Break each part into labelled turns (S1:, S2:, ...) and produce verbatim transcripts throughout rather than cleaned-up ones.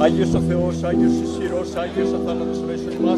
S1: Άγιος ο Θεός, Άγιος ισχυρός, Άγιος αθάνατος μέσω ημάς.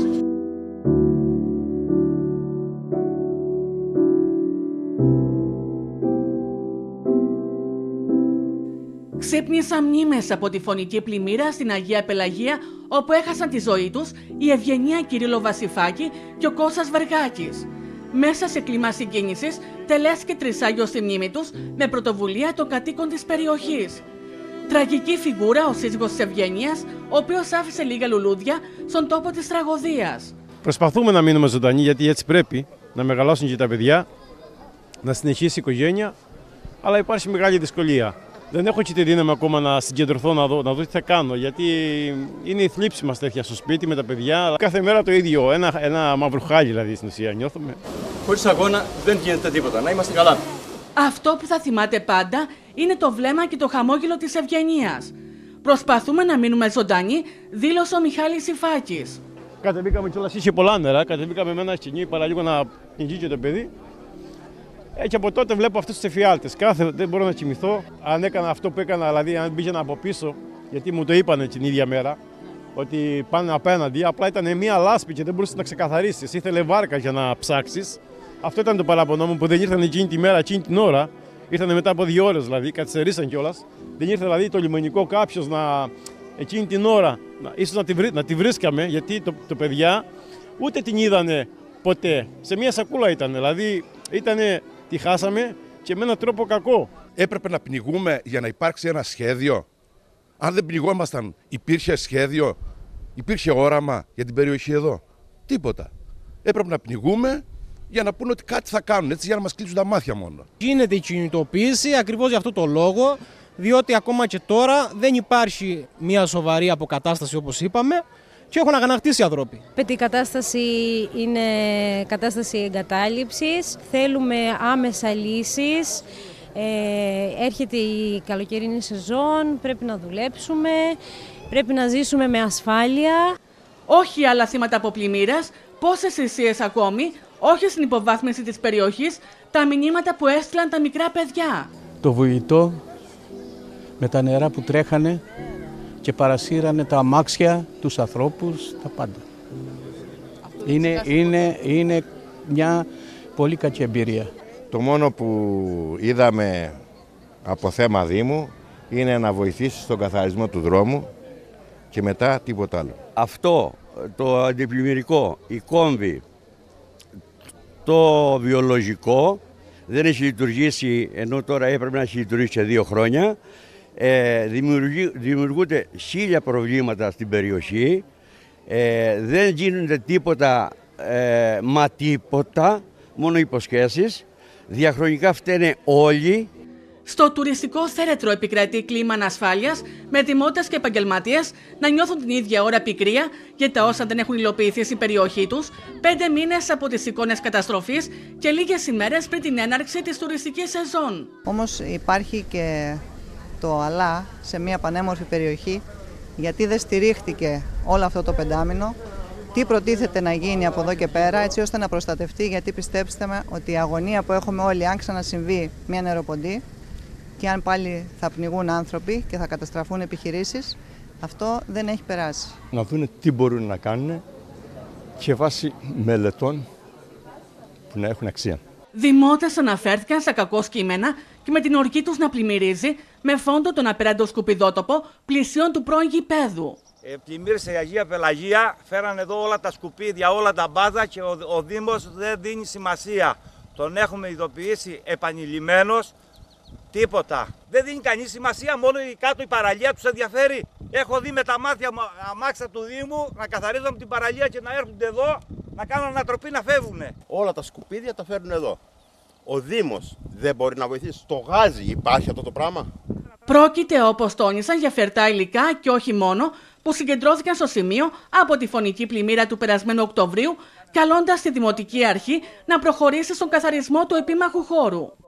S2: Ξύπνησαν μνήμες από τη φωνική πλημμύρα στην Αγία Πελαγία, όπου έχασαν τη ζωή τους η Ευγενία Κυρίλλο Βασιφάκη και ο Κώστας Βεργάκης. Μέσα σε κλίμα συγκίνησης τελέστηκε τρισάγιο στη μνήμη τους με πρωτοβουλία των κατοίκων της περιοχής. Τραγική φιγούρα ο σύζυγος της Ευγενίας, ο οποίος άφησε λίγα λουλούδια στον τόπο της τραγωδίας.
S3: Προσπαθούμε να μείνουμε ζωντανοί, γιατί έτσι πρέπει να μεγαλώσουν και τα παιδιά, να συνεχίσει η οικογένεια, αλλά υπάρχει μεγάλη δυσκολία. Δεν έχω και τη δύναμη ακόμα να συγκεντρωθώ να δω, να δω τι θα κάνω, γιατί είναι η θλίψη μας τέτοια στο σπίτι με τα παιδιά. Κάθε μέρα το ίδιο, ένα, ένα μαύρο χάλι δηλαδή στην ουσία νιώθουμε.
S1: Χωρίς αγώνα δεν γίνεται τίποτα, να είμαστε καλά.
S2: Αυτό που θα θυμάται πάντα είναι το βλέμμα και το χαμόγελο της Ευγενίας. Προσπαθούμε να μείνουμε ζωντανοί, δήλωσε ο Μιχάλης Σιφάκης.
S3: Κατεβήκαμε κιόλας, είχε πολλά νερά, κατεβήκαμε με ένα σκηνή παραλίγο να πνιγεί το παιδί. Ε, και από τότε βλέπω αυτούς τους εφιάλτες. Κάθε, δεν μπορώ να κοιμηθώ. Αν έκανα αυτό που έκανα, δηλαδή αν πήγαινα από πίσω, γιατί μου το είπανε την ίδια μέρα, ότι πάνε απέναντι, απλά ήταν μια λάσπη και δεν μπορούσες να ξεκαθαρίσεις. Ήθελε βάρκα για να ψάξεις. Αυτό ήταν το παράπονο μου που δεν ήρθαν εκείνη τη μέρα, εκείνη την ώρα. Ήρθαν μετά από δύο ώρες δηλαδή, καθυστερήσαν κιόλας. Δεν ήρθε δηλαδή το λιμενικό κάποιος να εκείνη την ώρα, να, ίσως να τη, βρί, να τη βρίσκαμε, γιατί το, το παιδιά ούτε την είδανε ποτέ. Σε μια σακούλα ήταν, δηλαδή ήτανε. Τη χάσαμε και με έναν τρόπο κακό.
S4: Έπρεπε να πνιγούμε για να υπάρξει ένα σχέδιο. Αν δεν πνιγόμασταν, υπήρχε σχέδιο, υπήρχε όραμα για την περιοχή εδώ. Τίποτα. Έπρεπε να πνιγούμε για να πούνε ότι κάτι θα κάνουν, έτσι για να μας κλείσουν τα μάτια μόνο.
S5: Γίνεται η κινητοποίηση ακριβώς για αυτό το λόγο, διότι ακόμα και τώρα δεν υπάρχει μια σοβαρή αποκατάσταση όπως είπαμε. Και έχουν αγανακτήσει οι άνθρωποι.
S6: Η κατάσταση είναι κατάσταση εγκατάλειψης. Θέλουμε άμεσα λύσεις. Ε, έρχεται η καλοκαιρινή σεζόν, πρέπει να δουλέψουμε, πρέπει να ζήσουμε με ασφάλεια.
S2: Όχι άλλα θύματα από πλημμύρας, πόσες θυσίες ακόμη, όχι στην υποβάθμιση της περιοχής, τα μηνύματα που έστειλαν τα μικρά παιδιά.
S7: Το βουητό με τα νερά που τρέχανε και παρασύρανε τα αμάξια, τους ανθρώπους, τα πάντα. Είναι, είναι, είναι μια πολύ κακή εμπειρία.
S8: Το μόνο που είδαμε από θέμα Δήμου είναι να βοηθήσει στον καθαρισμό του δρόμου και μετά τίποτα άλλο.
S9: Αυτό το αντιπλημμυρικό, η κόμβη, το βιολογικό δεν έχει λειτουργήσει, ενώ τώρα έπρεπε να έχει λειτουργήσει σε δύο χρόνια. Ε, δημιουργούνται χίλια προβλήματα στην περιοχή, ε, δεν γίνονται τίποτα, ε, μα τίποτα, μόνο υποσχέσεις, διαχρονικά φταίνε όλοι.
S2: Στο τουριστικό θέρετρο επικρατεί κλίμα ανασφάλειας, με δημότες και επαγγελματίες να νιώθουν την ίδια ώρα πικρία για τα όσα δεν έχουν υλοποιηθεί στην περιοχή τους, πέντε μήνες από τις εικόνες καταστροφής και λίγες ημέρες πριν την έναρξη της τουριστικής σεζόν.
S10: Όμως υπάρχει και το αλλά σε μια πανέμορφη περιοχή, γιατί δεν στηρίχτηκε όλο αυτό το πεντάμινο, τι προτίθεται να γίνει από εδώ και πέρα έτσι ώστε να προστατευτεί, γιατί πιστέψτε με ότι η αγωνία που έχουμε όλοι αν ξανασυμβεί μια νεροποντή και αν πάλι θα πνιγούν άνθρωποι και θα καταστραφούν επιχειρήσεις, αυτό δεν έχει περάσει.
S11: Να δουν τι μπορούν να κάνουν και βάσει μελετών που να έχουν αξία.
S2: Δημότες αναφέρθηκαν στα κακό κείμενα και με την οργή τους να πλημμυρίζει με φόντο τον απέραντο σκουπιδότοπο πλησίων του πρώην γηπέδου.
S12: Ε, πλημμύρισε η Αγία Πελαγία, φέραν εδώ όλα τα σκουπίδια, όλα τα μπάζα και ο, ο Δήμος δεν δίνει σημασία. Τον έχουμε ειδοποιήσει επανειλημμένος, τίποτα. Δεν δίνει κανείς σημασία, μόνο η κάτω η παραλία τους ενδιαφέρει. Έχω δει με τα μάτια αμάξια του Δήμου να καθαρίζουν την παραλία και να έρχονται εδώ να κάνουν ανατροπή να φεύγουν.
S13: Όλα τα σκουπίδια τα φέρνουν εδώ. Ο Δήμος δεν μπορεί να βοηθήσει. Στο γάζι υπάρχει αυτό το πράγμα.
S2: Πρόκειται, όπως τόνισαν, για φερτά υλικά και όχι μόνο, που συγκεντρώθηκαν στο σημείο από τη φωνική πλημμύρα του περασμένου Οκτωβρίου, καλώντας τη Δημοτική Αρχή να προχωρήσει στον καθαρισμό του επίμαχου χώρου.